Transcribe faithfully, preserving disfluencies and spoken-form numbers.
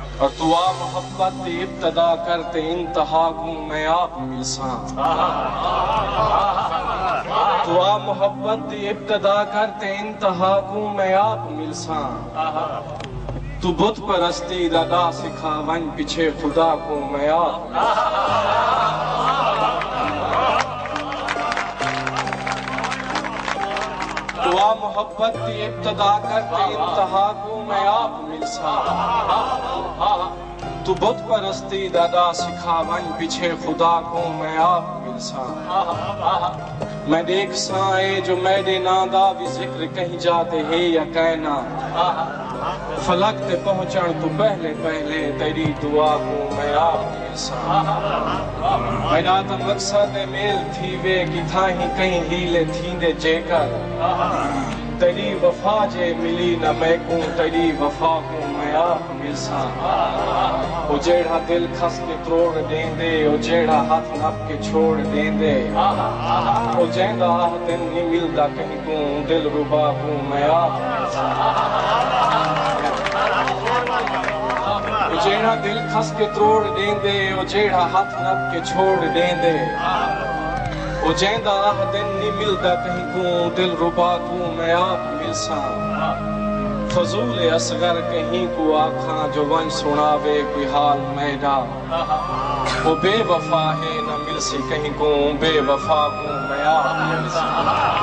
और दुआ मोहब्बत दी इब्तदा करते इंतहा को मैं आप मिलसा। दुआ मोहब्बत दी इब्तदा करते इंतहा को मैं आप मिलसा। तू बुत परस्ती दादा सिखा वन पीछे खुदा को मैं आप। दुआ मोहब्बत की इब्तदा करते इंतहा को मैं आप मिलसा। तू बुत परस्ती दादा सिखा वन पीछे खुदा को मैं आप मिलसा। मैं देख साए जो मैंने नादा भी जिक्र कहीं जाते है या कहना। फलक ते पहुंचण तू पहले पहले तेरी दुआ को मैं आप मिलसा। मेरा तो मकसद मेल थी वे कि था ही कहीं हीले थींदे जेकर। तेरी वफा जे मिली न मैं को तेरी वफा को मैं आप मिलसा। ओ जेड़ा दिल खस के त्रोड़ देंदे ओ जेड़ा हाथ नप के छोड़ देंदे ओ जेंदा दिन नहीं मिलदा कहीं को दिल रुबा को मैं आप मिलसा। ओ जेड़ा दिल खस के त्रोड़ देंदे ओ जेड़ा हाथ नप के छोड़ देंदे ओ जेंदा दिन नहीं मिलदा कहीं को दिल रुबा को मैं आप मिलसा। फजूल असगर कहीं को आखा जो वन सुनावे कोई हाल मेरा। वो बेवफा है न मिल से कहीं को बेवफा को मैं आप मिलसा।